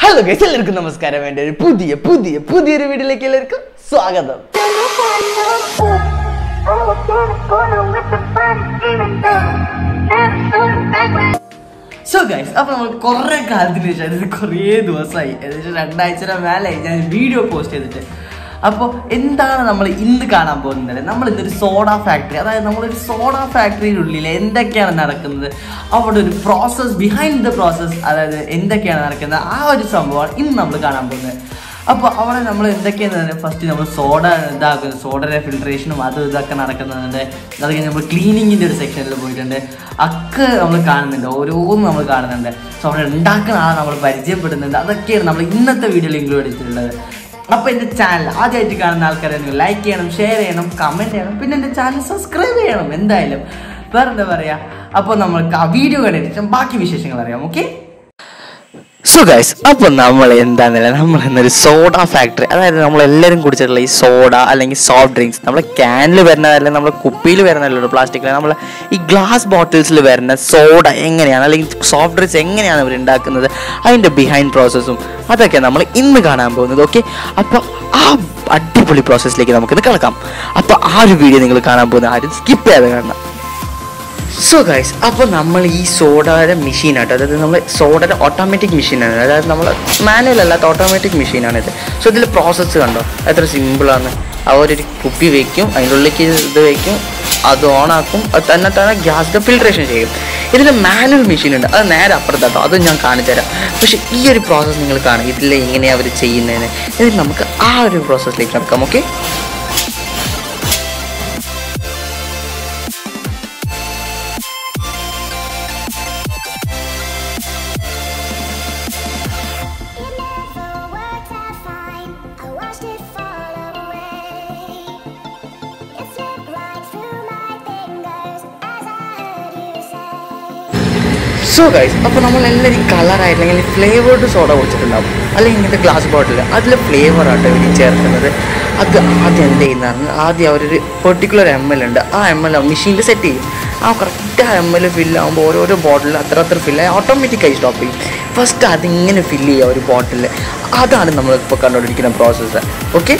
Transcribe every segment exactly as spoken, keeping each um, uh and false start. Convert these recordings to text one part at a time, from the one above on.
Hello guys, എല്ലാവർക്കും നമസ്കാരം. എൻ്റെ ഒരു പുതിയ പുതിയ പുതിയൊരു വീഡിയോയിലേക്ക് എല്ലാവർക്കും സ്വാഗതം. So guys, അപ്പോൾ നമ്മൾ കുറേ കാലത്തിന് ശേഷം കുറേ ദിവസമായി ഏകദേശം രണ്ടാഴ്ചയുടെ മേലെ ഞാൻ വീഡിയോ പോസ്റ്റ് ചെയ്തിട്ട്. അപ്പോൾ എന്താണ് നമ്മൾ ഇന്ന് കാണാൻ പോകുന്നത്? നമ്മൾ ഇന്നൊരു സോഡ ഫാക്ടറി, അതായത് നമ്മളൊരു സോഡ ഫാക്ടറിയുടെ ഉള്ളിൽ എന്തൊക്കെയാണ് നടക്കുന്നത്, അവിടെ ഒരു പ്രോസസ്സ്, ബിഹൈൻഡ് ദ പ്രോസസ്സ്, അതായത് എന്തൊക്കെയാണ് നടക്കുന്നത്, ആ ഒരു സംഭവമാണ് ഇന്ന് നമ്മൾ കാണാൻ പോകുന്നത്. അപ്പോൾ അവിടെ നമ്മൾ എന്തൊക്കെയാണ് ഫസ്റ്റ് നമ്മൾ സോഡ ഇതാക്കുന്നത്, സോഡയുടെ ഫിൽട്രേഷനും അത് ഇതൊക്കെ നടക്കുന്നുണ്ട്. അത് കഴിഞ്ഞ് നമ്മൾ ക്ലീനിങ്ങിൻ്റെ ഒരു സെക്ഷനിൽ പോയിട്ടുണ്ട്. ഒക്കെ നമ്മൾ കാണുന്നുണ്ട്, ഓരോന്നും നമ്മൾ കാണുന്നുണ്ട്. സോ അവിടെ ഉണ്ടാക്കുന്ന ആളെ നമ്മൾ പരിചയപ്പെടുന്നുണ്ട്. അതൊക്കെയാണ് നമ്മൾ ഇന്നത്തെ വീഡിയോയിൽ ഇൻക്ലൂഡ് ചെയ്തിട്ടുള്ളത്. അപ്പോൾ എൻ്റെ ചാനൽ ആദ്യമായിട്ട് കാണുന്ന ആൾക്കാരെ ലൈക്ക് ചെയ്യണം, ഷെയർ ചെയ്യണം, കമൻറ്റ് ചെയ്യണം, പിന്നെ എൻ്റെ ചാനൽ സബ്സ്ക്രൈബ് ചെയ്യണം എന്തായാലും. വേറെ എന്താ പറയുക, അപ്പോൾ നമ്മൾക്ക് ആ വീഡിയോ കണ്ടിട്ട് ബാക്കി വിശേഷങ്ങൾ അറിയാം. ഓക്കെ, സോ ഗൈസ്, അപ്പോൾ നമ്മൾ എന്താണെന്നില്ല, നമ്മൾ എന്നൊരു സോഡ ഫാക്ടറി, അതായത് നമ്മളെല്ലാവരും കുടിച്ചിട്ടുള്ള ഈ സോഡ അല്ലെങ്കിൽ സോഫ്റ്റ് ഡ്രിങ്ക്സ്, നമ്മളെ ക്യാനിൽ വരുന്നതല്ല, നമ്മളെ കുപ്പിയിൽ വരുന്നതല്ലോ, പ്ലാസ്റ്റിക്കിൽ, നമ്മൾ ഈ ഗ്ലാസ് ബോട്ടിൽസിൽ വരുന്ന സോഡ എങ്ങനെയാണ് അല്ലെങ്കിൽ സോഫ്റ്റ് ഡ്രിങ്ക്സ് എങ്ങനെയാണ് അവർ ഉണ്ടാക്കുന്നത്, അതിൻ്റെ ബിഹൈൻഡ് പ്രോസസ്സും അതൊക്കെ നമ്മൾ ഇന്ന് കാണാൻ പോകുന്നത്. ഓക്കെ, അപ്പോൾ ആ അടിപൊളി പ്രോസസ്സിലേക്ക് നമുക്കിന്ന് കിടക്കാം. അപ്പോൾ ആ ഒരു വീഡിയോ നിങ്ങൾ കാണാൻ പോകുന്നത് ആരും സ്കിപ്പ് ചെയ്യാതെ കാണണം. സോ ഗൈസ്, അപ്പോൾ നമ്മൾ ഈ സോഡയുടെ മെഷീനായിട്ട്, അതായത് നമ്മൾ സോഡയുടെ ഓട്ടോമാറ്റിക് മെഷീനാണ്, അതായത് നമ്മൾ മാനുവൽ അല്ലാത്ത ഓട്ടോമാറ്റിക് മെഷീനാണിത്. സോ ഇതിൽ പ്രോസസ്സ് കണ്ടോ എത്ര സിമ്പിളാണ്. അവരൊരു കുപ്പി വയ്ക്കും, അതിൻ്റെ ഉള്ളിലേക്ക് ഇത് വയ്ക്കും, അത് ഓണാക്കും, അത് തന്നെ തന്നെ ഗ്യാസിൻ്റെ ഫിൽട്രേഷൻ ചെയ്യും. ഇതിൽ മാനുവൽ മെഷീൻ ഉണ്ട്, അത് നേരെ അപ്പുറത്താട്ടോ, അത് ഞാൻ കാണിച്ചു തരാം. പക്ഷേ ഈ ഒരു പ്രോസസ്സ് നിങ്ങൾ കാണും, ഇതിൽ എങ്ങനെയാണ് അവർ ചെയ്യുന്നതിന്. ഇതിൽ നമുക്ക് ആ ഒരു പ്രോസസ്സിലേക്ക് നടക്കാം. ഓക്കെ, സോ ഗൈസ്, അപ്പോൾ നമ്മളെല്ലാവരും കളറായിട്ട് അല്ലെങ്കിൽ ഫ്ലേവേർഡ് സോഡ കുടിച്ചിട്ടുണ്ടാവും, അല്ലെങ്കിൽ ഇങ്ങനത്തെ ഗ്ലാസ് ബോട്ടിൽ, അതിൽ ഫ്ലേവറാട്ടോ ഇവർ ചേർക്കുന്നത്. അത് ആദ്യം എന്ത് ചെയ്യുന്നതാണ്, ആദ്യം അവരൊരു പെർട്ടിക്കുലർ എം എൽ ഉണ്ട്, ആ എം എൽ മെഷീനിൽ സെറ്റ് ചെയ്യും. ആ കറക്റ്റ് ആ എം എൽ ഫില്ലാകുമ്പോൾ ഓരോരോ ബോട്ടിൽ അത്ര അത്ര ഫില്ലായി ഓട്ടോമാറ്റിക്കായി സ്റ്റോപ്പ് ചെയ്യും. ഫസ്റ്റ് അതിങ്ങനെ ഫില്ല് ചെയ്യുക ഒരു ബോട്ടിൽ. അതാണ് നമ്മളിപ്പോൾ കണ്ടുകൊണ്ടിരിക്കുന്ന പ്രോസസ്സ്. ഓക്കെ,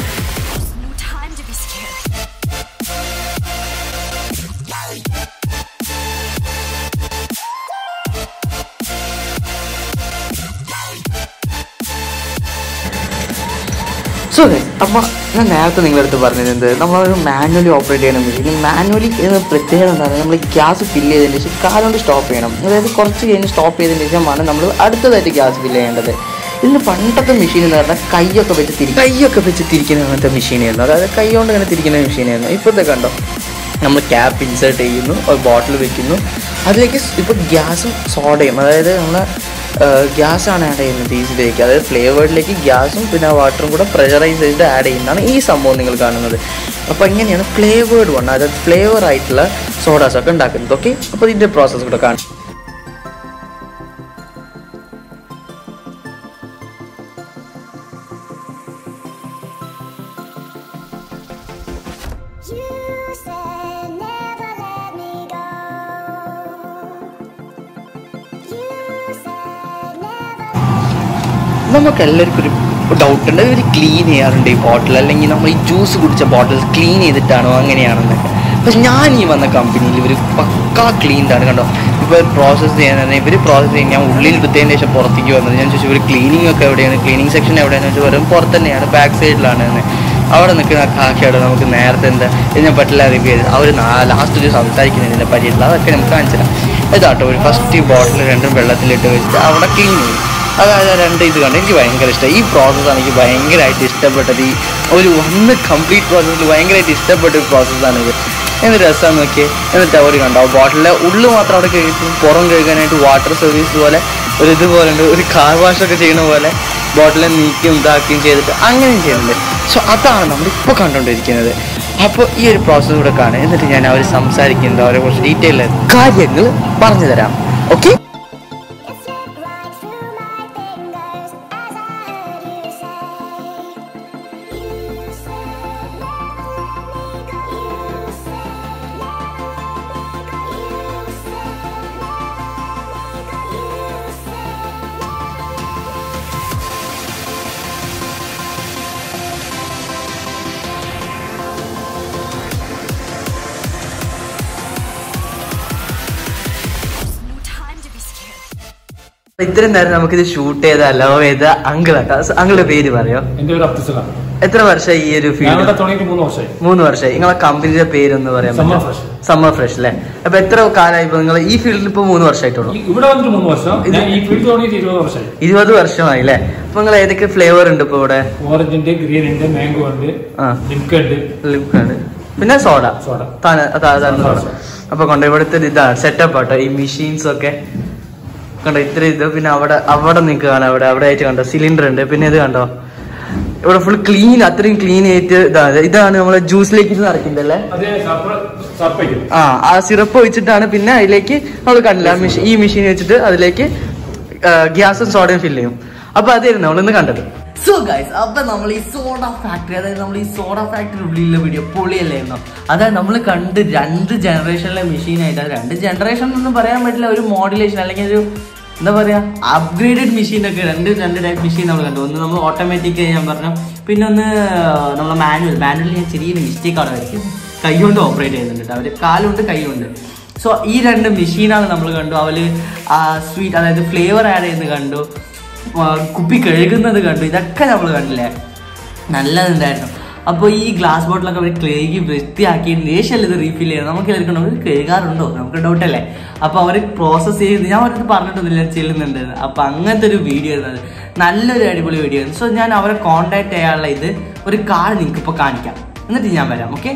സോ ഗൈസ്, അപ്പോൾ ഞാൻ നേരത്തെ നിങ്ങളടുത്ത് പറഞ്ഞിരുന്നത് നമ്മളൊരു മാനുവലി ഓപ്പറേറ്റ് ചെയ്യണം മെഷീൻ. മാനുവലി എന്ന പ്രത്യേകത എന്താണ്, നമ്മൾ ഗ്യാസ് ഫില്ല് ചെയ്തതിന് ശേഷം കാലുകൊണ്ട് സ്റ്റോപ്പ് ചെയ്യണം. അതായത് കുറച്ച് കഴിഞ്ഞ് സ്റ്റോപ്പ് ചെയ്തതിന് ശേഷമാണ് നമ്മൾ അടുത്തതായിട്ട് ഗ്യാസ് ഫില്ല് ചെയ്യേണ്ടത്. ഇതിന് പണ്ടത്തെ മെഷീൻ എന്ന് പറഞ്ഞാൽ കൈയൊക്കെ വെച്ച് തിരി കൈയൊക്കെ വെച്ച് തിരിക്കുന്ന അങ്ങനത്തെ മെഷീനായിരുന്നു, അതായത് കൈ കൊണ്ട് ഇങ്ങനെ തിരിക്കുന്ന മെഷീനായിരുന്നു. ഇപ്പോഴത്തെ കണ്ടോ, നമ്മൾ ക്യാപ്പ് ഇൻസേർട്ട് ചെയ്യുന്നു, ഒരു ബോട്ടിൽ വെക്കുന്നു, അതിലേക്ക് ഇപ്പോൾ ഗ്യാസും സോഡയും, അതായത് നമ്മൾ ഗ്യാസാണ് ആഡ് ചെയ്യുന്നത് ഇതിലേക്ക്, അതായത് ഫ്ലേവേർഡിലേക്ക് ഗ്യാസും പിന്നെ വാട്ടറും കൂടെ പ്രഷറൈസ് ചെയ്തിട്ട് ആഡ് ചെയ്യുന്നതാണ് ഈ സംഭവം നിങ്ങൾ കാണുന്നത്. അപ്പോൾ ഇങ്ങനെയാണ് ഫ്ലേവേർഡ് വൺ, അതായത് ഫ്ലേവർ ആയിട്ടുള്ള സോഡാസൊക്കെ ഉണ്ടാക്കുന്നത്. ഓക്കെ, അപ്പോൾ ഇതിൻ്റെ പ്രോസസ്സ് കൂടെ കാണും. നമുക്കെല്ലാവർക്കും ഒരു ഡൗട്ട് ഉണ്ട്, ഇവർ ക്ലീൻ ചെയ്യാറുണ്ട് ഈ ബോട്ടിൽ, അല്ലെങ്കിൽ നമ്മൾ ഈ ജ്യൂസ് കുടിച്ച ബോട്ടിൽസ് ക്ലീൻ ചെയ്തിട്ടാണോ അങ്ങനെയാണെന്നൊക്കെ. പക്ഷെ ഞാൻ ഈ വന്ന കമ്പനിയിൽ ഇവർ പക്കാ ക്ലീൻഡാണ്. കണ്ടോ, ഇപ്പോൾ പ്രോസസ്സ് ചെയ്യാൻ തന്നെ ഇവർ പ്രോസസ്സ് ചെയ്യാൻ, ഞാൻ ഉള്ളിൽ എടുത്തതിന് ശേഷം പുറത്തേക്ക് വന്നത്. ഞാൻ ചോദിച്ചു ഇവർ ക്ലീനിങ് ഒക്കെ എവിടെയാണ്, ക്ലീനിങ് സെക്ഷൻ എവിടെയാണെന്ന് വെച്ചാൽ വരും പുറത്ത് തന്നെയാണ്, ബാക്ക് സൈഡിലാണ് തന്നെ. അവിടെ നിൽക്കുന്ന കാക്കയോട് നമുക്ക് നേരത്തെ എന്താ ഇതിനെ പറ്റില്ല റിവ്യൂ ചെയ്ത് അവർ ലാസ്റ്റ് ഒരു സംസാരിക്കുന്നതിനെ പറ്റിയിട്ടുള്ള അതൊക്കെ നമുക്ക് കാണിച്ചു തരാം. ഇതാട്ടോ ഒരു ഫസ്റ്റ് ഈ ബോട്ടിൽ രണ്ടും വെള്ളത്തിലിട്ട് വെച്ചിട്ട് അവിടെ ക്ലീൻ ചെയ്യും. അതായത് രണ്ട് ഇത് കണ്ട് എനിക്ക് ഭയങ്കര ഇഷ്ടമായി. ഈ പ്രോസസ്സാണ് എനിക്ക് ഭയങ്കരമായിട്ട് ഇഷ്ടപ്പെട്ടത്. ഈ ഒരു വന്ന് കംപ്ലീറ്റ് പ്രോസസ്സിൽ ഭയങ്കരമായിട്ട് ഇഷ്ടപ്പെട്ട ഒരു പ്രോസസ്സാണ് ഇത്. എന്ത് രസമാണെന്ന് നോക്കിയേ. എന്നിട്ട് അവർ കണ്ടോ ബോട്ടിലെ ഉള്ളു മാത്രം അവിടെ കഴുകും, പുറം കഴുകാനായിട്ട് വാട്ടർ സർവീസ് പോലെ ഒരു ഇതുപോലെ ഉണ്ട്, ഒരു കാർ വാഷൊക്കെ ചെയ്യുന്ന പോലെ ബോട്ടിലെ നീക്കിയും ഇതാക്കുകയും ചെയ്തിട്ട് അങ്ങനെയും ചെയ്യുന്നുണ്ട്. സോ അതാണ് നമ്മളിപ്പോൾ കണ്ടുകൊണ്ടിരിക്കുന്നത്. അപ്പോൾ ഈ ഒരു പ്രോസസ്സ് കൂടെ കാണുക, എന്നിട്ട് ഞാൻ അവർ സംസാരിക്കുന്നത് അവരെ കുറച്ച് ഡീറ്റെയിൽ കാര്യങ്ങൾ പറഞ്ഞു തരാം. ഓക്കെ, ഇത്രയും നേരം നമുക്കിത് ഷൂട്ട് ചെയ്ത ലവ് ചെയ്ത അങ്കിളാക്കാം. അങ്കിളുടെ പേര് പറയോ? എത്ര വർഷമായി ഈ ഒരു ഫീൽഡ്? മൂന്ന് വർഷമായി. നിങ്ങളെ കമ്പനിയുടെ പേരൊന്ന് പറയാൻ പറ്റും? സമ്മർ ഫ്രഷ് അല്ലേ? അപ്പൊ എത്ര കാലമായി ഇപ്പൊ നിങ്ങൾ ഈ ഫീൽഡിൽ ഇപ്പൊ? മൂന്ന് വർഷമായിട്ടുള്ളൂ. ഇരുപത് വർഷമായി അല്ലേ? അപ്പൊ നിങ്ങൾ ഏതൊക്കെ ഫ്ലേവർ ഉണ്ട് ഇപ്പൊ ഇവിടെ? ഓറഞ്ച് ഉണ്ട്, ഗ്രീൻ ഉണ്ട്, മാംഗോ ഉണ്ട്, ലിംക ഉണ്ട്, ലിംക ഉണ്ട്, പിന്നെ സോഡ. സോഡ അപ്പൊ കൊണ്ടോ ഇവിടുത്തെ ഇതാണ് സെറ്റപ്പ് ആട്ടോ ഈ മെഷീൻസ് ഒക്കെ കണ്ടോ. ഇത്ര ഇത് പിന്നെ അവിടെ അവിടെ നിങ്ങൾക്ക് കാണാം. അവിടെ അവിടെ ആയിട്ട് കണ്ടോ സിലിണ്ടർ ഉണ്ട്. പിന്നെ ഇത് കണ്ടോ ഇവിടെ ഫുൾ ക്ലീൻ, അത്രയും ക്ലീൻ ആയിട്ട് ഇതാണ്. ഇതാണ് നമ്മളെ ജ്യൂസിലേക്ക് ഇത് നിറയ്ക്കുന്നതല്ലേ? ആ ആ സിറപ്പ് ഒഴിച്ചിട്ടാണ് പിന്നെ അതിലേക്ക് നമ്മൾ കണ്ടില്ല ഈ മെഷീൻ വെച്ചിട്ട് അതിലേക്ക് ഗ്യാസും സോഡയും ഫില്ല് ചെയ്യും. അപ്പൊ അതായിരുന്നു നമ്മളിന്ന് കണ്ടത്. സോ ഗൈസ്, അപ്പൊ നമ്മൾ ഈ സോഡ ഫാക്ടറി, അതായത് നമ്മൾ ഈ സോഡ ഫാക്ടറി ഉള്ളിലുള്ള വീഡിയോ പൊളിയല്ലായിരുന്നോ? അതായത് നമ്മൾ കണ്ട് രണ്ട് ജനറേഷനിലെ മെഷീനായിട്ട്, അത് രണ്ട് ജനറേഷൻ ഒന്നും പറയാൻ പറ്റില്ല, ഒരു മോഡുലേഷൻ അല്ലെങ്കിൽ ഒരു എന്താ പറയാ അപ്ഗ്രേഡഡ് മെഷീനൊക്കെ രണ്ട് രണ്ട് ടൈപ്പ് മെഷീൻ നമ്മൾ കണ്ടു. ഒന്ന് നമ്മൾ ഓട്ടോമാറ്റിക് ഞാൻ പറഞ്ഞു, പിന്നെ ഒന്ന് നമ്മളെ മാനുവൽ. മാനുവൽ ഞാൻ ചെറിയൊരു മിസ്റ്റേക്ക് അവിടെ വരയ്ക്കും, കൈ കൊണ്ട് ഓപ്പറേറ്റ് ചെയ്യുന്നുണ്ട്. അവർ കാലുണ്ട് കൈയുണ്ട്. സോ ഈ രണ്ട് മെഷീനാണ് നമ്മൾ കണ്ടു. അവര് സ്വീറ്റ് അതായത് ഫ്ലേവർ ആഡ് ചെയ്യുന്നത് കണ്ടു, കുപ്പി കഴുകുന്നത് കണ്ടു. ഇതൊക്കെ നമ്മൾ കണ്ടില്ലേ, നല്ലതുണ്ടായിരുന്നു. അപ്പോൾ ഈ ഗ്ലാസ് ബോട്ടിലൊക്കെ അവർ കഴുകി വൃത്തിയാക്കിയതിന് ശേഷമല്ല ഇത് റീഫിൽ ചെയ്യുന്നത്. നമുക്ക് എല്ലാവർക്കും അവർ കഴുകാറുണ്ടോ നമുക്ക് ഡൗട്ടല്ലേ? അപ്പോൾ അവർ പ്രോസസ്സ് ചെയ്ത് ഞാൻ അവർക്ക് പറഞ്ഞിട്ടൊന്നുമില്ല ചെല്ലുന്നുണ്ട്. അപ്പോൾ അങ്ങനത്തെ ഒരു വീഡിയോ ആയിരുന്നത്, നല്ലൊരു അടിപൊളി വീഡിയോ ആയിരുന്നു. സോ ഞാൻ അവരെ കോൺടാക്ട് ചെയ്യാനുള്ള ഇത് ഒരു കാർഡ് നിങ്ങൾക്ക് ഇപ്പോൾ കാണിക്കാം, എന്നിട്ട് ഞാൻ വരാം. ഓക്കെ,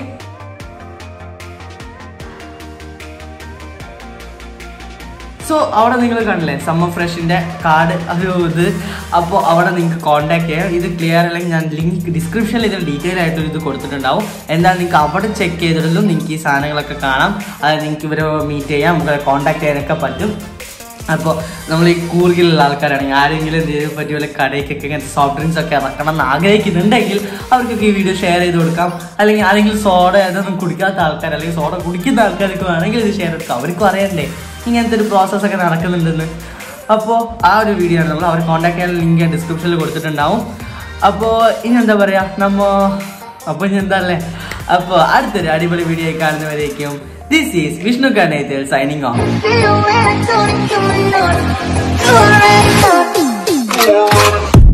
സോ അവിടെ നിങ്ങൾ കണ്ടില്ലേ സമ്മർ ഫ്രഷിൻ്റെ കാർഡ് ഒരു ഇത്. അപ്പോൾ അവിടെ നിങ്ങൾക്ക് കോൺടാക്ട് ചെയ്യാം. ഇത് ക്ലിയർ അല്ലെങ്കിൽ ഞാൻ ലിങ്ക് ഡിസ്ക്രിപ്ഷനിൽ ഇതിൽ ഡീറ്റെയിൽ ആയിട്ടൊരു ഇത് കൊടുത്തിട്ടുണ്ടാവും. എന്താണ് നിങ്ങൾക്ക് അവിടെ ചെക്ക് ചെയ്തിട്ടുള്ളൂ, നിങ്ങൾക്ക് ഈ സാധനങ്ങളൊക്കെ കാണാം. അതായത് നിങ്ങൾക്ക് ഇവരെ മീറ്റ് ചെയ്യാം, ഇവരെ കോൺടാക്ട് ചെയ്യാനൊക്കെ പറ്റും. അപ്പോൾ നമ്മൾ ഈ കൂർഗിലുള്ള ആൾക്കാരാണെങ്കിൽ ആരെങ്കിലും എന്തെങ്കിലും പറ്റി വല്ല കടയ്ക്കൊക്കെ ഇങ്ങനത്തെ സോഫ്റ്റ് ഡ്രിങ്ക്സ് ഒക്കെ ഇറക്കണം എന്ന് ആഗ്രഹിക്കുന്നുണ്ടെങ്കിൽ അവർക്കൊക്കെ ഈ വീഡിയോ ഷെയർ ചെയ്ത് കൊടുക്കാം. അല്ലെങ്കിൽ ആരെങ്കിലും സോഡ അതൊന്നും കുടിക്കാത്ത ആൾക്കാർ അല്ലെങ്കിൽ സോഡ കുടിക്കുന്ന ആൾക്കാർക്ക് വേണമെങ്കിൽ ഇത് ഷെയർ എടുക്കാം. അവർക്കും അറിയണ്ടേ ഇങ്ങനത്തെ ഒരു പ്രോസസ്സൊക്കെ നടക്കുന്നുണ്ടെന്ന്. അപ്പോൾ ആ ഒരു വീഡിയോ ആണ് നമ്മൾ അവർ കോൺടാക്ട് ചെയ്യാൻ ലിങ്ക് ഞാൻ ഡിസ്ക്രിപ്ഷനിൽ കൊടുത്തിട്ടുണ്ടാവും. അപ്പോൾ ഇനി എന്താ പറയുക നമ്മ അപ്പോൾ ഇനി എന്താ അല്ലേ, അപ്പോൾ അടുത്തൊരു അടിപൊളി വീഡിയോ കാണുന്നവരേക്കും this is Vishnukannathyil signing off.